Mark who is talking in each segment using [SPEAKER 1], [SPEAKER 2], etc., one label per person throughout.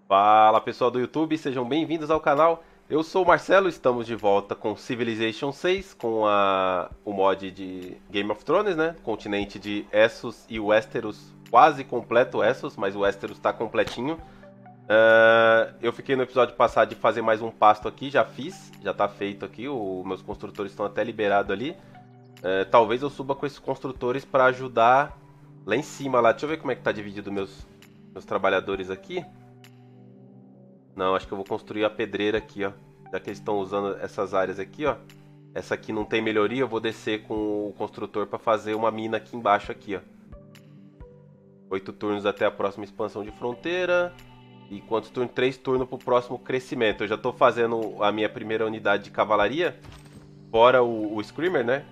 [SPEAKER 1] Fala pessoal do YouTube, sejam bem-vindos ao canal. Eu sou o Marcelo, estamos de volta com Civilization 6, com o mod de Game of Thrones, né? Continente de Essos e Westeros, quase completo Essos, mas o Westeros está completinho. Eu fiquei no episódio passado de fazer mais um pasto aqui, já fiz, já tá feito aqui, meus construtores estão até liberados ali. Talvez eu suba com esses construtores para ajudar lá em cima, lá. Deixa eu ver como é que tá dividido meus trabalhadores aqui. Não, acho que eu vou construir a pedreira aqui, ó. Já que eles estão usando essas áreas aqui, ó. Essa aqui não tem melhoria, eu vou descer com o construtor para fazer uma mina aqui embaixo aqui, ó. 8 turnos até a próxima expansão de fronteira. E quantos turnos? 3 turnos para o próximo crescimento. Eu já estou fazendo a minha primeira unidade de cavalaria. Fora o Screamer, né?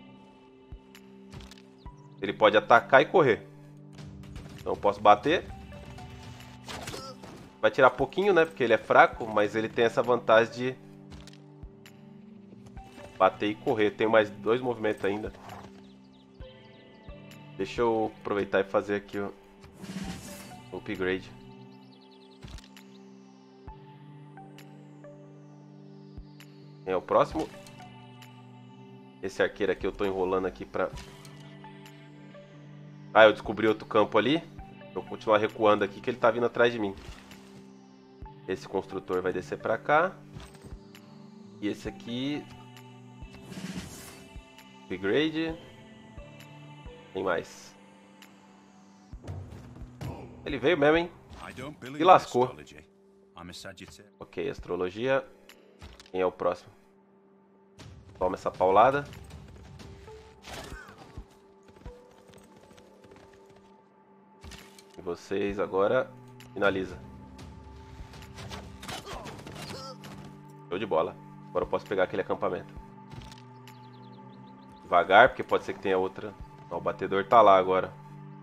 [SPEAKER 1] Ele pode atacar e correr. Então eu posso bater. Vai tirar pouquinho, né? Porque ele é fraco, mas ele tem essa vantagem de bater e correr. Tenho mais 2 movimentos ainda. Deixa eu aproveitar e fazer aqui o upgrade. Quem é o próximo? Esse arqueiro aqui eu tô enrolando aqui pra... Ah, eu descobri outro campo ali. Vou continuar recuando aqui que ele tá vindo atrás de mim. Esse construtor vai descer pra cá. E esse aqui... Upgrade. Tem mais. Ele veio mesmo, hein? E lascou. Ok, astrologia. Quem é o próximo? Toma essa paulada. E vocês agora finaliza. Show de bola. Agora eu posso pegar aquele acampamento. Devagar, porque pode ser que tenha outra. Ó, o batedor tá lá agora.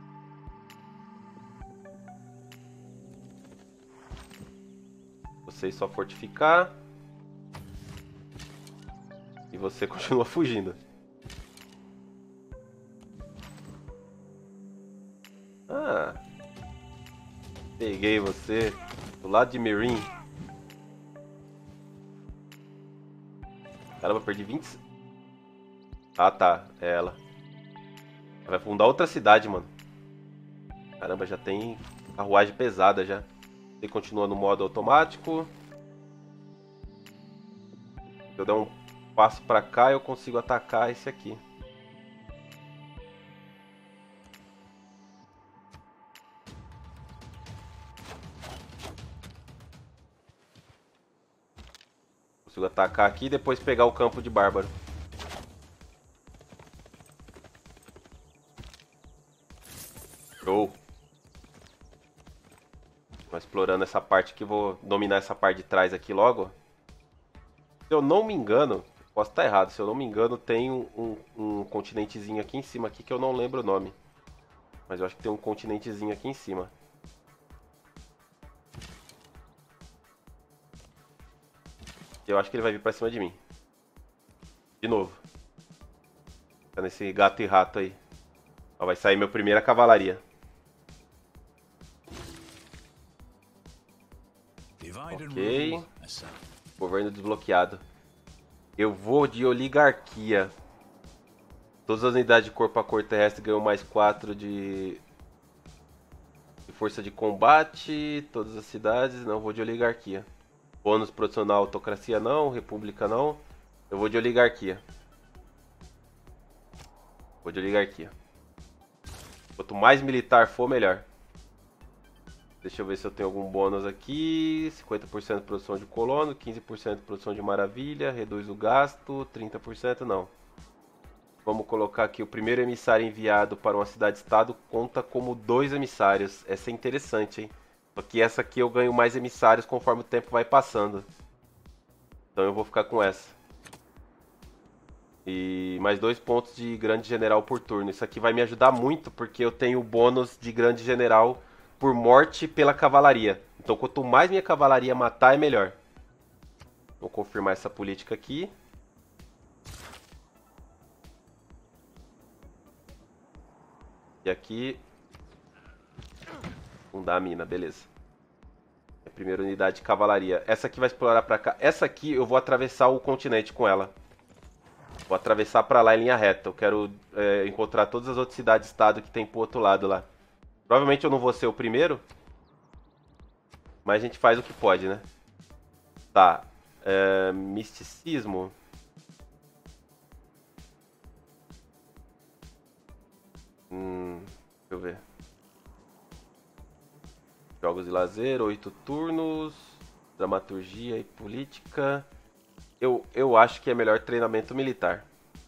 [SPEAKER 1] Vocês só fortificar. E você continua fugindo. Ah, peguei você. Do lado de Meereen. Caramba, perdi 20. Ah, tá. É ela. Ela vai fundar outra cidade, mano. Caramba, já tem carruagem pesada já. Ele continua no modo automático. Se eu der um passo pra cá, eu consigo atacar esse aqui. Consigo atacar aqui e depois pegar o campo de bárbaro. Show. Tô explorando essa parte aqui, vou dominar essa parte de trás aqui logo. Se eu não me engano, posso estar errado, se eu não me engano, tem um continentezinho aqui em cima aqui que eu não lembro o nome. Mas eu acho que tem um continentezinho aqui em cima. Eu acho que ele vai vir pra cima de mim. De novo. Tá nesse gato e rato aí. Ó, vai sair minha primeira cavalaria. Ok. Governo desbloqueado. Eu vou de oligarquia. Todas as unidades de corpo a corpo terrestre ganham mais 4 de força de combate. Todas as cidades. Não, vou de oligarquia. Bônus profissional, autocracia não. República não. Eu vou de oligarquia. Vou de oligarquia. Quanto mais militar for, melhor. Deixa eu ver se eu tenho algum bônus aqui. 50% de produção de colono, 15% de produção de maravilha, reduz o gasto, 30% não. Vamos colocar aqui o primeiro emissário enviado para uma cidade-estado conta como 2 emissários. Essa é interessante, hein? Só que essa aqui eu ganho mais emissários conforme o tempo vai passando. Então eu vou ficar com essa. E mais 2 pontos de grande general por turno. Isso aqui vai me ajudar muito porque eu tenho bônus de grande general por morte pela cavalaria. Então quanto mais minha cavalaria matar, é melhor. Vou confirmar essa política aqui. E aqui... fundar a mina, beleza. Primeira unidade de cavalaria. Essa aqui vai explorar pra cá. Essa aqui eu vou atravessar o continente com ela. Vou atravessar pra lá em linha reta. Eu quero encontrar todas as outras cidades-estado que tem pro outro lado lá. Provavelmente eu não vou ser o primeiro. Mas a gente faz o que pode, né? Tá. Misticismo. Deixa eu ver. Jogos de lazer, 8 turnos. Dramaturgia e política. Eu acho que é melhor treinamento militar.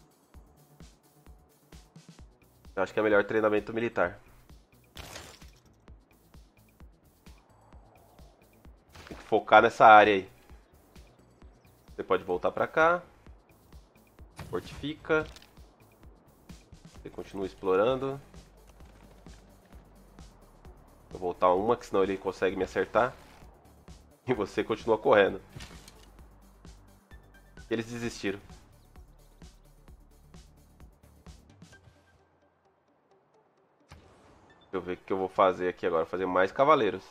[SPEAKER 1] Eu acho que é melhor treinamento militar. Tem que focar nessa área aí. Você pode voltar pra cá. Fortifica. Você continua explorando. Vou voltar uma, que senão ele consegue me acertar. E você continua correndo. Eles desistiram. Deixa eu ver o que eu vou fazer aqui agora. Fazer mais cavaleiros.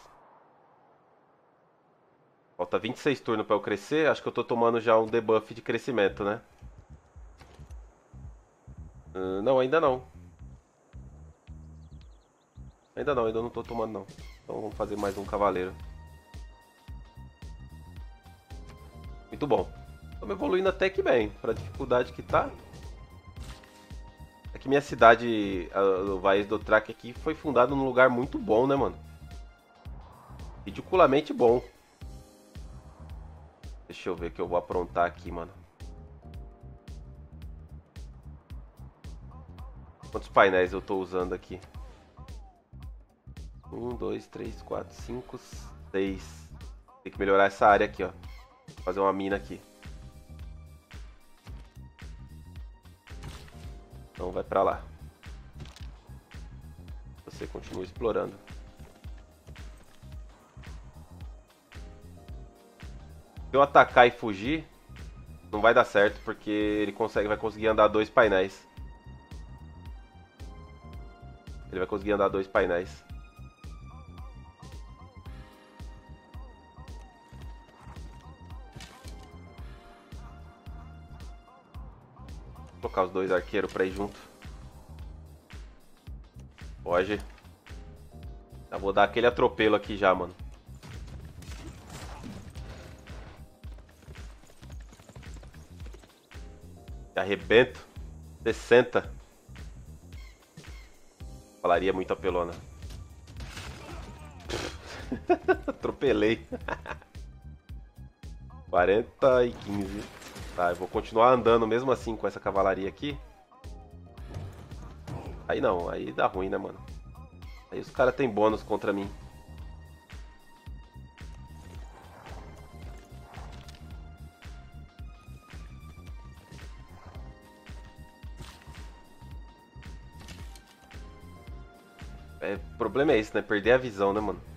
[SPEAKER 1] Falta 26 turnos pra eu crescer. Acho que eu tô tomando já um debuff de crescimento, né? Não, ainda não. Ainda não tô tomando não. Então vamos fazer mais um cavaleiro. Muito bom. Estamos evoluindo até que bem, para a dificuldade que tá. É que minha cidade, o Vales do Track aqui, foi fundada num lugar muito bom, né, mano? Ridiculamente bom. Deixa eu ver o que eu vou aprontar aqui, mano. Quantos painéis eu tô usando aqui? 1, 2, 3, 4, 5, 6. Tem que melhorar essa área aqui, ó. Vou fazer uma mina aqui. Então vai pra lá. Você continua explorando. Se eu atacar e fugir, não vai dar certo, porque ele vai conseguir andar 2 painéis. Ele vai conseguir andar 2 painéis. Vou colocar os 2 arqueiros pra ir junto. Foge. Já vou dar aquele atropelo aqui já, mano. Arrebento. 60. Falaria muito apelona. Atropelei. 40 e 15. Tá, eu vou continuar andando mesmo assim com essa cavalaria aqui. Aí não, aí dá ruim, né, mano? Aí os caras têm bônus contra mim. O problema é esse, né? Perder a visão, né, mano?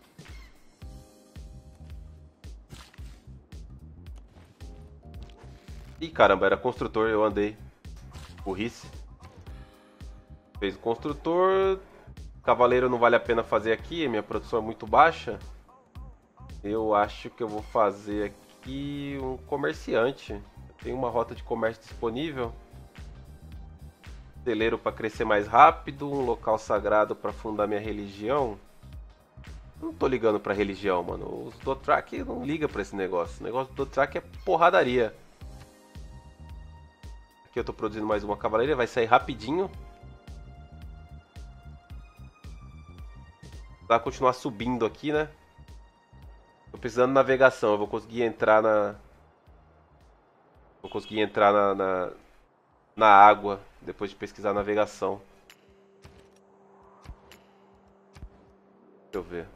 [SPEAKER 1] Ih, caramba, era construtor, eu andei. Burrice. Fez o construtor. Cavaleiro não vale a pena fazer aqui, minha produção é muito baixa. Eu acho que eu vou fazer aqui um comerciante. Tem uma rota de comércio disponível. Celeiro para crescer mais rápido, um local sagrado para fundar minha religião. Eu não tô ligando pra religião, mano. Os Dothraki não ligam pra esse negócio. O negócio do Dothraki é porradaria. Aqui eu tô produzindo mais uma cavalaria, vai sair rapidinho. Vai continuar subindo aqui, né? Tô precisando de navegação, eu vou conseguir entrar na... Vou conseguir entrar na água depois de pesquisar navegação. Deixa eu ver.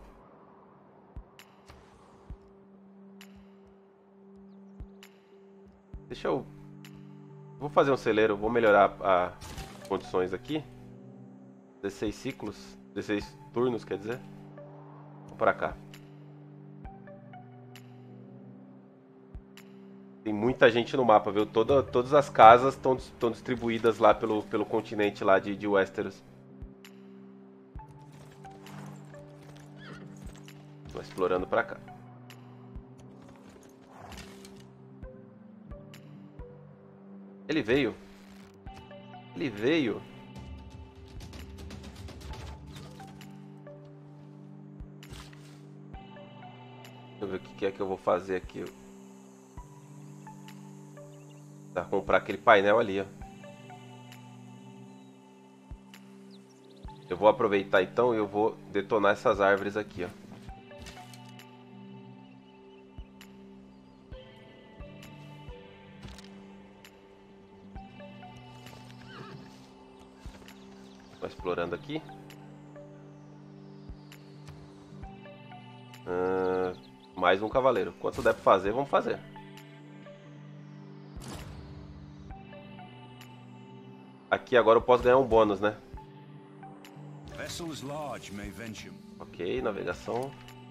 [SPEAKER 1] Deixa eu... Vou fazer um celeiro, vou melhorar as condições aqui. 16 ciclos, 16 turnos, quer dizer. Vou pra cá. Tem muita gente no mapa, viu? Todas as casas estão distribuídas lá pelo continente lá de Westeros. Tô explorando pra cá. Ele veio. Ele veio. Deixa eu ver o que é que eu vou fazer aqui. Tá, comprar aquele painel ali, ó. Eu vou aproveitar então e eu vou detonar essas árvores aqui, ó. Tô explorando aqui. Mais um cavaleiro. Quanto der pra fazer, vamos fazer. Aqui agora eu posso ganhar um bônus, né? Ok, navegação.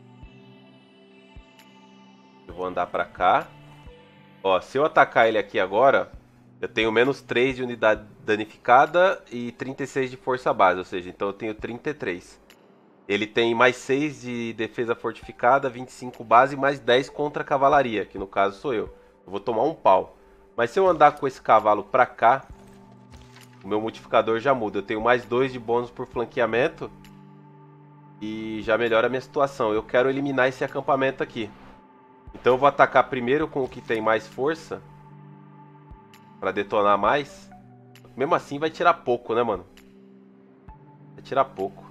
[SPEAKER 1] Eu vou andar pra cá. Ó, se eu atacar ele aqui agora, eu tenho menos 3 de unidade danificada e 36 de força base, ou seja, então eu tenho 33. Ele tem mais 6 de defesa fortificada, 25 base e mais 10 contra a cavalaria, que no caso sou eu. Eu vou tomar um pau. Mas se eu andar com esse cavalo pra cá, o meu multiplicador já muda. Eu tenho mais 2 de bônus por flanqueamento e já melhora a minha situação. Eu quero eliminar esse acampamento aqui. Então eu vou atacar primeiro com o que tem mais força, pra detonar mais. Mesmo assim vai tirar pouco, né, mano? Vai tirar pouco.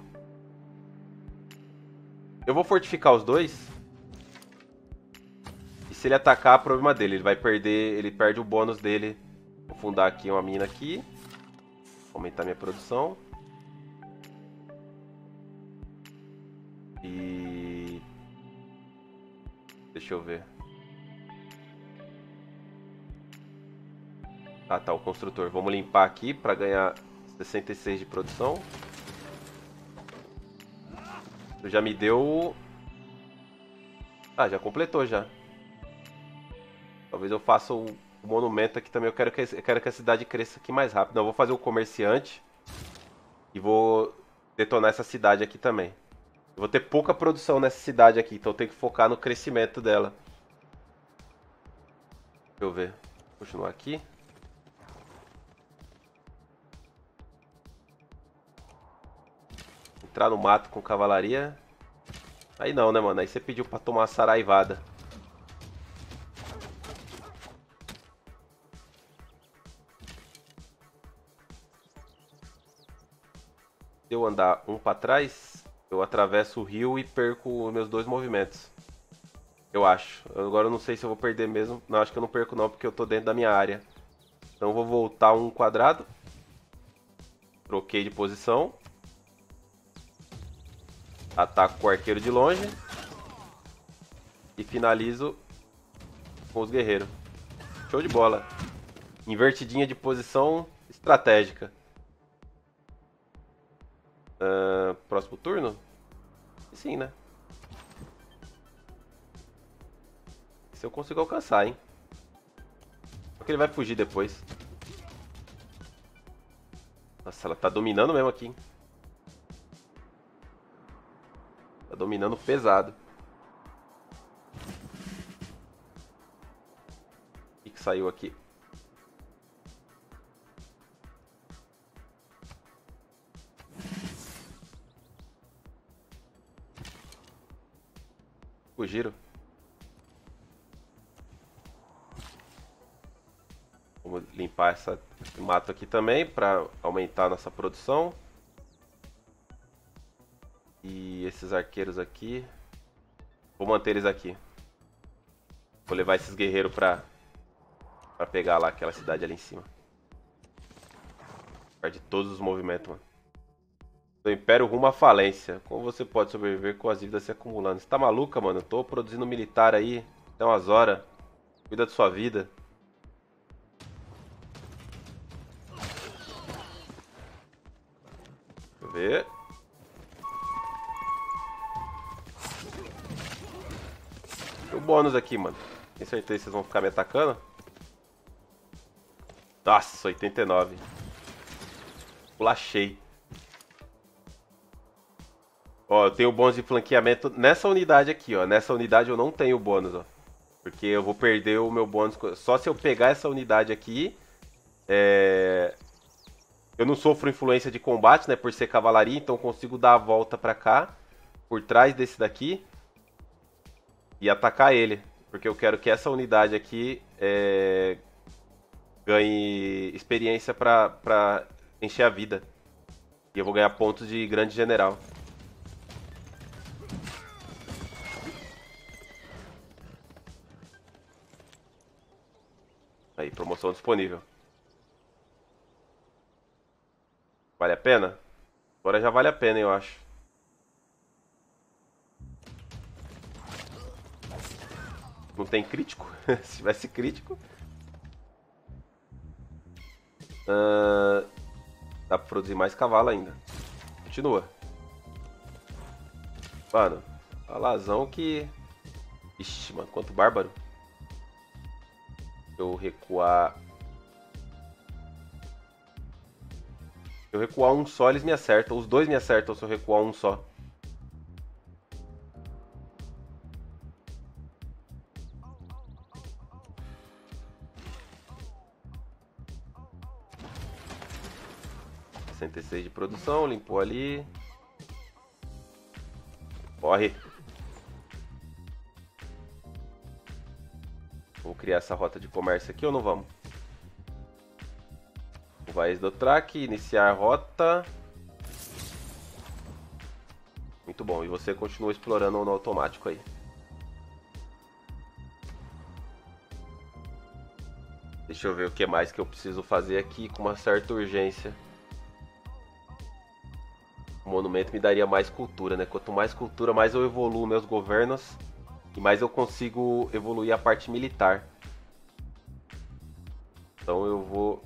[SPEAKER 1] Eu vou fortificar os dois. E se ele atacar, problema dele. Ele vai perder, ele perde o bônus dele. Vou fundar aqui uma mina aqui. Aumentar minha produção. E... deixa eu ver. Ah, tá, o construtor. Vamos limpar aqui para ganhar 66 de produção. Já me deu... ah, já completou já. Talvez eu faça o monumento aqui também. Eu quero que a cidade cresça aqui mais rápido. Não, eu vou fazer o comerciante. E vou detonar essa cidade aqui também. Eu vou ter pouca produção nessa cidade aqui. Então eu tenho que focar no crescimento dela. Deixa eu ver. Vou continuar aqui. Entrar no mato com cavalaria. Aí não, né, mano? Aí você pediu pra tomar uma saraivada. Se eu andar um pra trás, eu atravesso o rio e perco meus 2 movimentos. Eu acho. Agora eu não sei se eu vou perder mesmo. Não, acho que eu não perco não, porque eu tô dentro da minha área. Então eu vou voltar um quadrado. Troquei de posição. Ataco com o arqueiro de longe. E finalizo com os guerreiros. Show de bola. Invertidinha de posição estratégica. Próximo turno? Sim, né? Se eu consigo alcançar, hein? Só que ele vai fugir depois. Nossa, ela tá dominando mesmo aqui, hein? Tá dominando pesado. O que saiu aqui? Fugiram. Vamos limpar esse mato aqui também para aumentar a nossa produção. E esses arqueiros aqui, vou manter eles aqui. Vou levar esses guerreiros pra pegar lá aquela cidade ali em cima. Perde todos os movimentos, mano. O Império rumo à falência. Como você pode sobreviver com as dívidas se acumulando? Você tá maluca, mano? Eu tô produzindo militar aí até umas horas. Cuida da sua vida. Deixa eu ver. Tem um bônus aqui, mano. Tenho certeza que vocês vão ficar me atacando. Nossa, 89. Pulachei. Ó, eu tenho bônus de flanqueamento nessa unidade aqui, ó. Nessa unidade eu não tenho bônus, ó. Porque eu vou perder o meu bônus. Só se eu pegar essa unidade aqui Eu não sofro influência de combate, né? Por ser cavalaria, então consigo dar a volta pra cá, por trás desse daqui, e atacar ele. Porque eu quero que essa unidade aqui ganhe experiência pra encher a vida. E eu vou ganhar pontos de grande general. Aí, promoção disponível. Vale a pena? Agora já vale a pena, eu acho. Não tem crítico? Se tivesse crítico. Dá pra produzir mais cavalo ainda. Continua. Mano, alazão que... Ixi, mano, quanto bárbaro. Eu recuar... Se eu recuar um só, eles me acertam. Os dois me acertam se eu recuar um só. R$66 de produção, limpou ali. Corre. Vamos criar essa rota de comércio aqui ou não vamos? Vai do track, iniciar a rota. Muito bom, e você continua explorando no automático aí. Deixa eu ver o que mais que eu preciso fazer aqui com uma certa urgência. O monumento me daria mais cultura, né? Quanto mais cultura, mais eu evoluo meus governos e mais eu consigo evoluir a parte militar. Então eu vou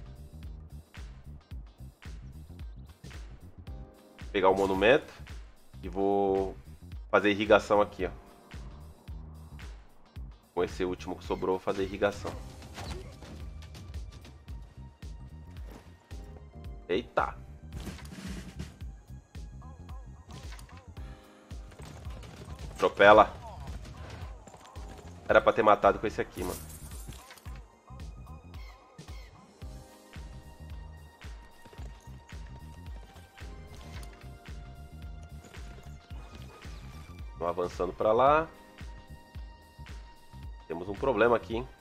[SPEAKER 1] pegar o monumento e vou fazer irrigação aqui, ó. Com esse último que sobrou, vou fazer irrigação. Eita! Atropela. Era pra ter matado com esse aqui, mano. Vamos avançando pra lá. Temos um problema aqui, hein?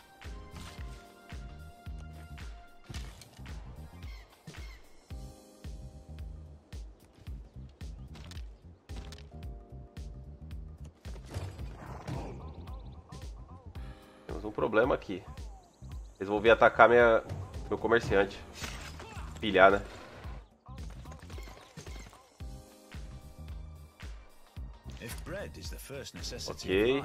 [SPEAKER 1] Temos um problema aqui. Eles vão vir atacar meu comerciante. Pilhar, né? Ok.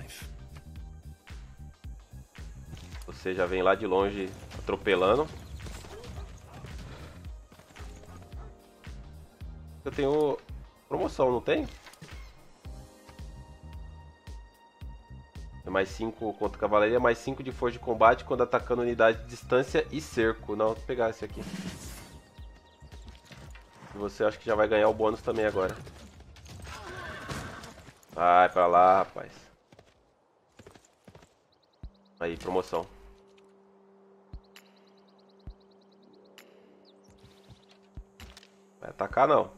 [SPEAKER 1] Você já vem lá de longe atropelando. Eu tenho promoção, não tem? É mais 5 contra cavalaria, mais 5 de força de combate quando atacando unidade de distância e cerco. Não, vou pegar esse aqui. E você acha que já vai ganhar o bônus também agora. Vai pra lá, rapaz. Aí, promoção. Vai atacar não.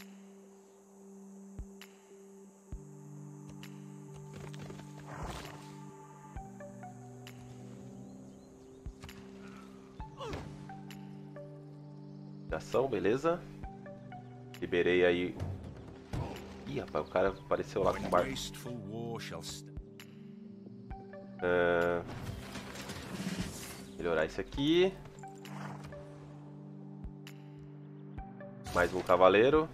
[SPEAKER 1] Ação, beleza. Liberei aí. Ih, rapaz, o cara apareceu lá com o barco. Melhorar isso aqui. Mais um cavaleiro.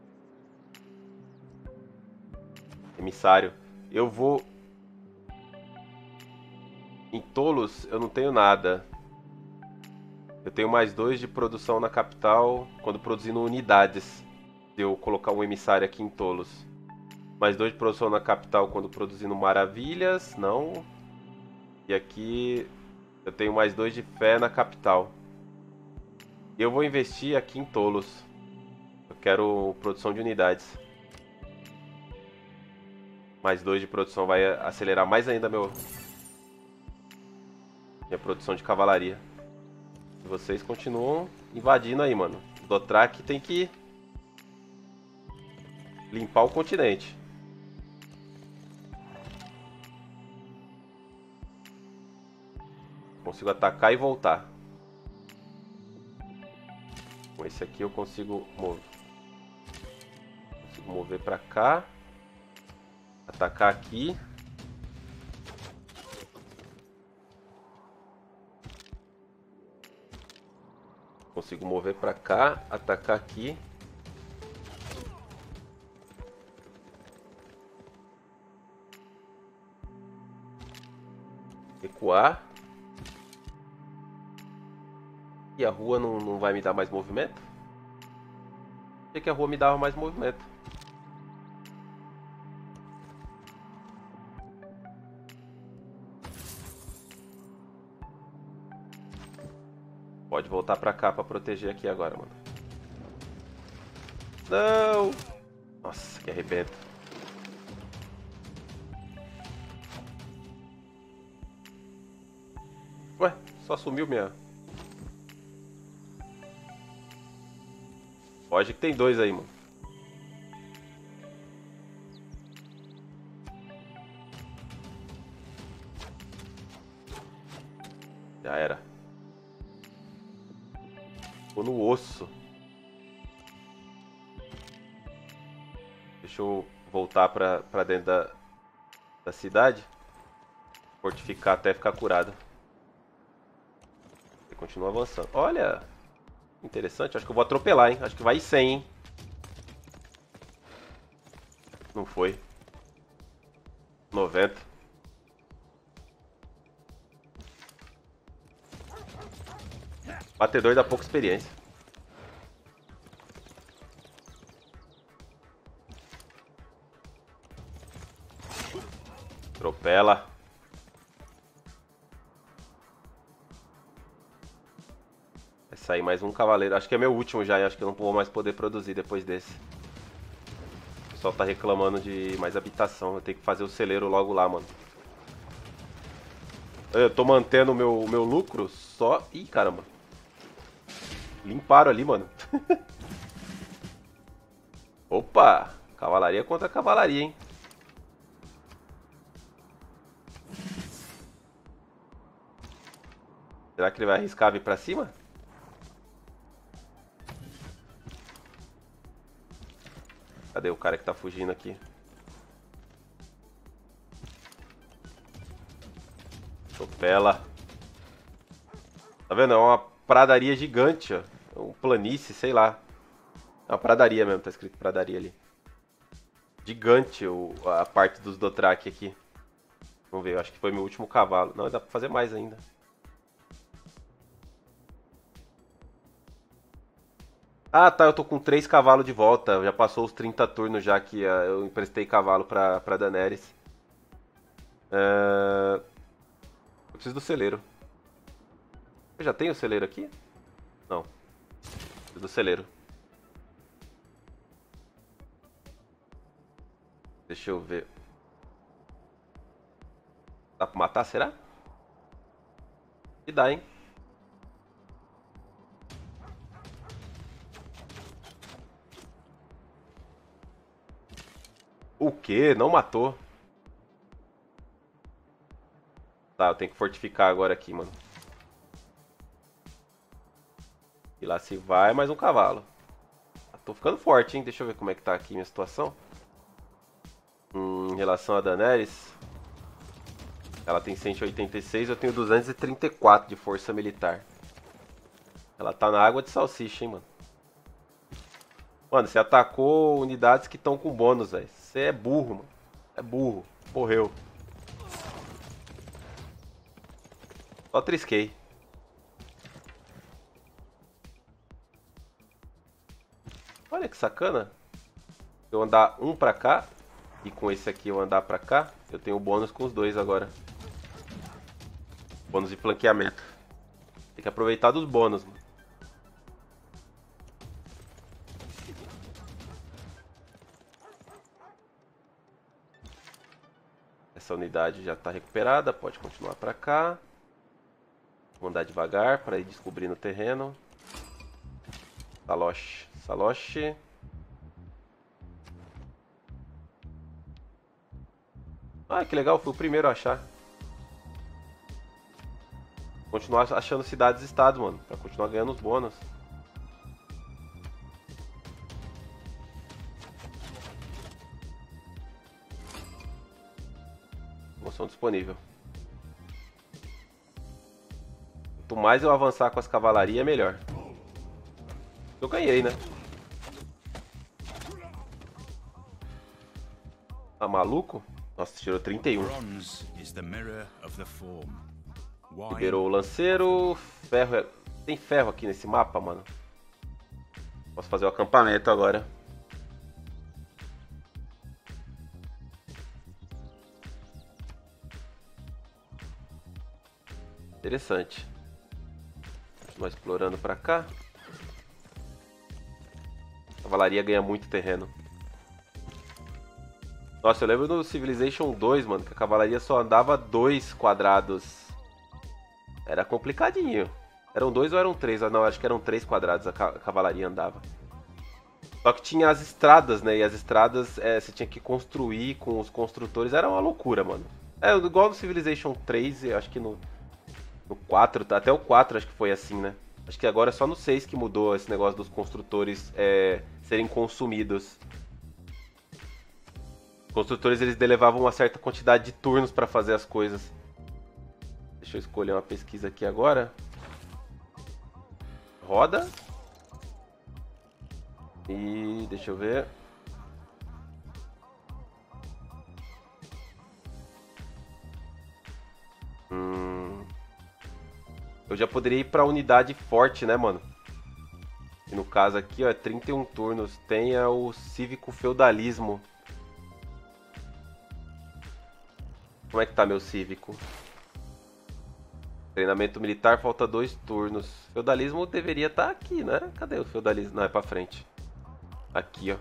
[SPEAKER 1] Emissário. Eu vou... Em tolos eu não tenho nada. Eu tenho mais 2 de produção na capital quando produzindo unidades. Se eu colocar um emissário aqui em tolos. Mais 2 de produção na capital quando produzindo maravilhas. Não. E aqui eu tenho mais 2 de fé na capital. Eu vou investir aqui em tolos. Eu quero produção de unidades. Mais 2 de produção vai acelerar mais ainda minha produção de cavalaria. E vocês continuam invadindo aí, mano. O Dothraki tem que limpar o continente. Consigo atacar e voltar. Com esse aqui eu consigo mover pra cá. Atacar aqui. Consigo mover pra cá, atacar aqui. Recuar. E a rua não vai me dar mais movimento? Achei que a rua me dava mais movimento. Pode voltar pra cá pra proteger aqui agora, mano. Não! Nossa, que arrebento. Ué, só sumiu minha... Pode que tem dois aí, mano. Já era. Ficou no osso. Deixa eu voltar pra dentro da cidade. Fortificar até ficar curado. E continua avançando. Olha! Interessante. Acho que eu vou atropelar, hein? Acho que vai ir 100, hein? Não foi. 90. Batedor dá pouca experiência. Atropela. Vai sair mais um cavaleiro. Acho que é meu último já. E acho que eu não vou mais poder produzir depois desse. O pessoal tá reclamando de mais habitação. Eu tenho que fazer o celeiro logo lá, mano. Eu tô mantendo o meu lucro só... Ih, caramba. Limparam ali, mano. Opa! Cavalaria contra cavalaria, hein? Será que ele vai arriscar vir pra cima? Cadê o cara que tá fugindo aqui? Atropela. Tá vendo? É uma pradaria gigante, ó. É um planície, sei lá. É uma pradaria mesmo, tá escrito pradaria ali. Gigante a parte dos Dothraki aqui. Vamos ver, eu acho que foi meu último cavalo. Não, dá pra fazer mais ainda. Ah, tá, eu tô com 3 cavalos de volta. Já passou os 30 turnos já que eu emprestei cavalo pra Daenerys. Eu preciso do celeiro. Eu já tenho o celeiro aqui? Não. Preciso do celeiro. Deixa eu ver. Dá pra matar, será? E dá, hein? O quê? Não matou. Tá, eu tenho que fortificar agora aqui, mano. E lá se vai mais um cavalo. Tô ficando forte, hein? Deixa eu ver como é que tá aqui minha situação. Em relação a Daenerys. Ela tem 186, eu tenho 234 de força militar. Ela tá na água de salsicha, hein, mano. Mano, você atacou unidades que estão com bônus, velho. Você é burro, mano. É burro. Morreu. Só trisquei. Olha que sacana. Se eu andar um pra cá e com esse aqui eu andar pra cá, eu tenho bônus com os dois agora. Bônus de flanqueamento. Tem que aproveitar dos bônus, mano. Essa unidade já tá recuperada, pode continuar pra cá. Vou andar devagar para ir descobrindo o terreno. Saloche. Saloche. Ah, que legal, fui o primeiro a achar. Continuar achando cidades e estados, mano. Pra continuar ganhando os bônus. Promoção disponível. Quanto mais eu avançar com as cavalarias, melhor. Eu ganhei, né? Tá maluco? Nossa, tirou 31. Liberou o lanceiro. Ferro. Tem ferro aqui nesse mapa, mano. Posso fazer o acampamento agora. Interessante. Continuar explorando pra cá. A cavalaria ganha muito terreno. Nossa, eu lembro no Civilization 2, mano, que a cavalaria só andava 2 quadrados. Era complicadinho. Eram 2 ou eram 3? Não, acho que eram 3 quadrados a cavalaria andava. Só que tinha as estradas, né? E as estradas você tinha que construir com os construtores. Era uma loucura, mano. É igual no Civilization 3, eu acho que no 4, até o 4 acho que foi assim, né? Acho que agora é só no 6 que mudou esse negócio dos construtores serem consumidos. Os construtores eles levavam uma certa quantidade de turnos para fazer as coisas. Deixa eu escolher uma pesquisa aqui agora. Roda. E deixa eu ver. Eu já poderia ir pra unidade forte, né, mano? E no caso aqui, ó, é 31 turnos. Tem o cívico feudalismo. Como é que tá meu cívico? Treinamento militar, falta 2 turnos. Feudalismo deveria estar aqui, né? Cadê o feudalismo? Não, é pra frente. Aqui, ó.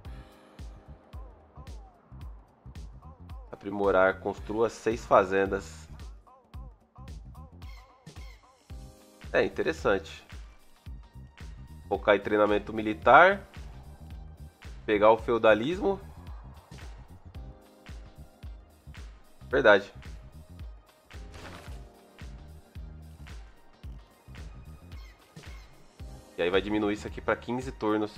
[SPEAKER 1] Aprimorar, construa 6 fazendas. É interessante. Focar em treinamento militar. Pegar o feudalismo. Verdade. E aí vai diminuir isso aqui para 15 turnos.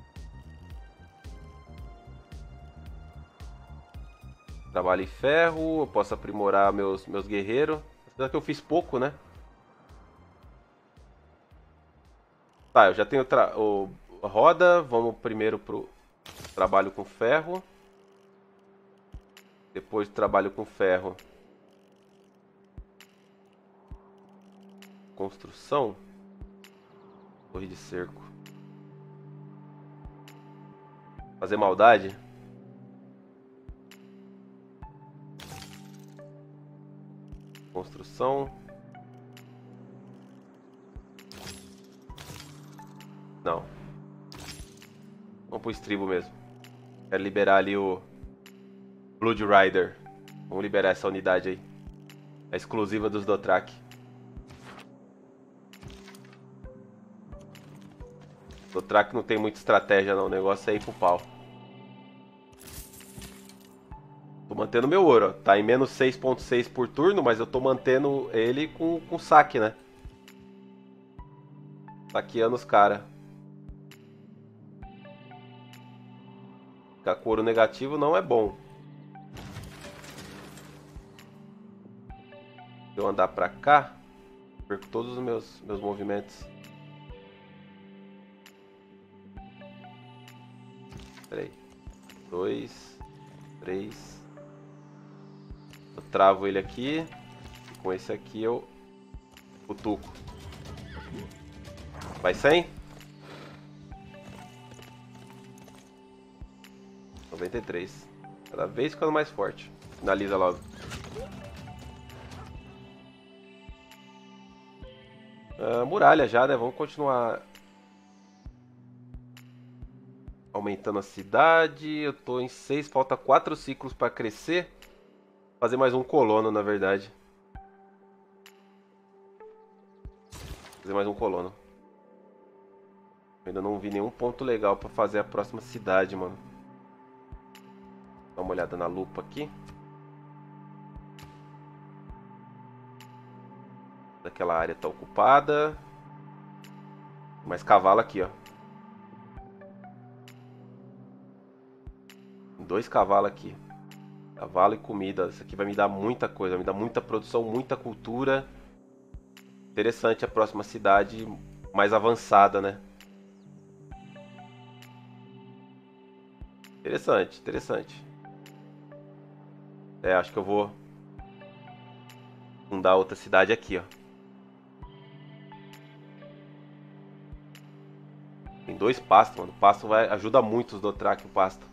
[SPEAKER 1] Trabalho em ferro. Eu posso aprimorar meus guerreiros. Apesar que eu fiz pouco, né? Tá, eu já tenho a roda. Vamos primeiro pro trabalho com ferro. Depois do trabalho com ferro. Construção. Torre de cerco. Fazer maldade. Construção. Não. Vamos pro estribo mesmo. Quero liberar ali o Blood Rider. Vamos liberar essa unidade aí. A exclusiva dos Dothraki. Dothraki não tem muita estratégia não. O negócio é ir pro pau. Tô mantendo meu ouro, ó. Tá em menos 6.6 por turno, mas eu tô mantendo ele com saque, né? Saqueando os caras. Ficar com ouro negativo não é bom. Se eu andar pra cá, perco todos os meus movimentos. Peraí. 2, 3. Eu travo ele aqui. E com esse aqui eu cutuco. Vai 100? 93. Cada vez ficando mais forte. Finaliza logo. Muralha já, né? Vamos continuar aumentando a cidade. Eu tô em 6, falta 4 ciclos para crescer. Fazer mais um colono, na verdade. Fazer mais um colono. Eu ainda não vi nenhum ponto legal pra fazer a próxima cidade, mano. Dá uma olhada na lupa aqui. Daquela área tá ocupada. Mais cavalo aqui, ó. 2 cavalos aqui. Cavalo e comida. Isso aqui vai me dar muita coisa. Vai me dar muita produção, muita cultura. Interessante a próxima cidade mais avançada, né? Interessante, interessante. É, acho que eu vou fundar outra cidade aqui, ó. Tem 2 pastos, mano. O pasto ajuda muito os Dothraki, o pasto.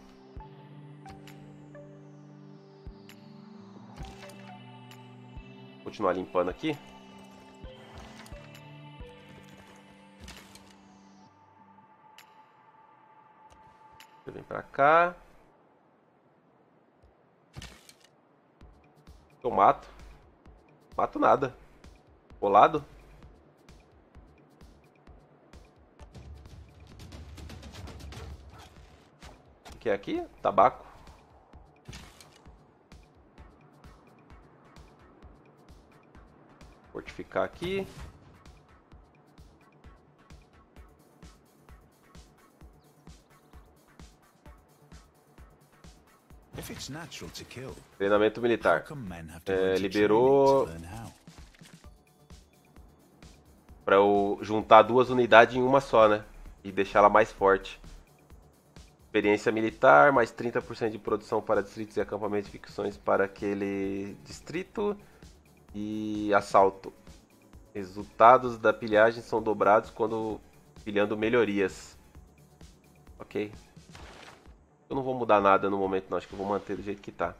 [SPEAKER 1] Continuar limpando aqui. Você vem pra cá. Eu mato. Mato nada. Colado. O que é aqui? Tabaco. Fortificar aqui. Treinamento militar. Liberou para eu juntar 2 unidades em uma só, né? E deixar ela mais forte. Experiência militar, mais 30% de produção para distritos e acampamentos de ficções para aquele distrito. E assalto. Resultados da pilhagem são dobrados quando pilhando melhorias. Ok. Eu não vou mudar nada no momento, não. Acho que eu vou manter do jeito que tá.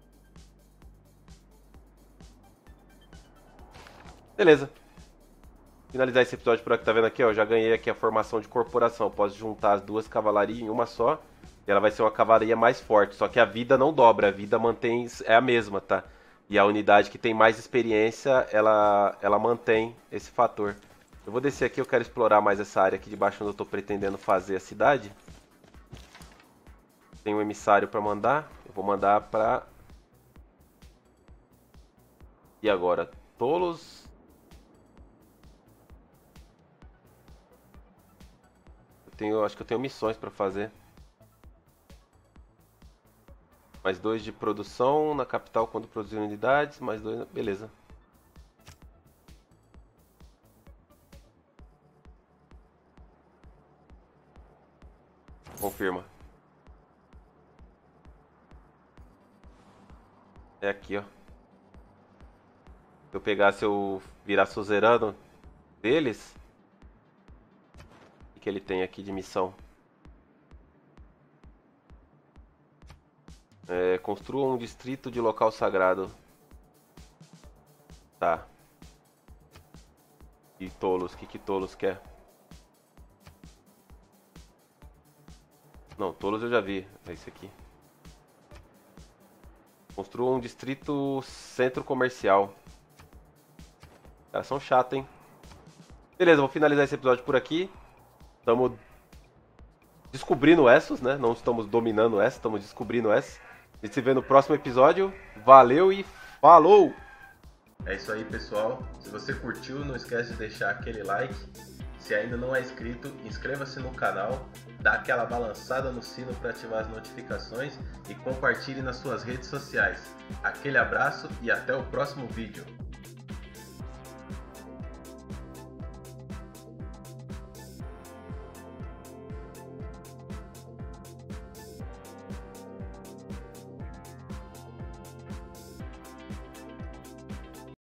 [SPEAKER 1] Beleza. Finalizar esse episódio por aqui, tá vendo aqui, ó? Eu já ganhei aqui a formação de corporação. Eu posso juntar as 2 cavalarias em uma só. E ela vai ser uma cavalaria mais forte. Só que a vida não dobra, a vida mantém, é a mesma, tá? E a unidade que tem mais experiência, ela mantém esse fator. Eu vou descer aqui, eu quero explorar mais essa área aqui de baixo onde eu tô pretendendo fazer a cidade. Tem um emissário para mandar. Eu vou mandar para... E agora? Tolos. Acho que eu tenho missões para fazer. Mais 2 de produção na capital quando produzir unidades. Mais 2... Beleza. Confirma. É aqui, ó. Se eu pegar, se eu virar suzerano deles... O que ele tem aqui de missão? Construa um distrito de local sagrado. Tá. E Tolos, o que Tolos quer? Não, Tolos eu já vi. É esse aqui. Construa um distrito centro comercial. Os caras são chatos, hein? Beleza, vou finalizar esse episódio por aqui. Estamos descobrindo Essos, né? Não estamos dominando Essos, estamos descobrindo Essos. A gente se vê no próximo episódio. Valeu e falou! É isso aí, pessoal. Se você curtiu, não esquece de deixar aquele like. Se ainda não é inscrito, inscreva-se no canal, dá aquela balançada no sino para ativar as notificações e compartilhe nas suas redes sociais. Aquele abraço e até o próximo vídeo.